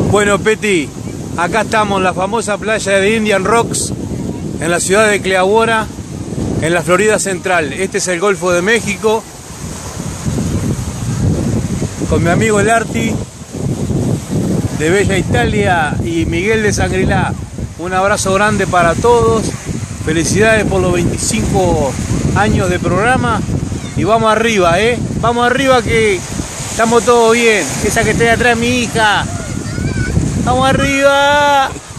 Bueno, Peti, acá estamos en la famosa playa de Indian Rocks, en la ciudad de Clearwater, en la Florida Central. Este es el Golfo de México, con mi amigo el Arti, de Bella Italia, y Miguel de Sangrilá. Un abrazo grande para todos, felicidades por los 25 años de programa, y vamos arriba, vamos arriba que estamos todos bien. Esa que está atrás, mi hija. ¡Vamos arriba!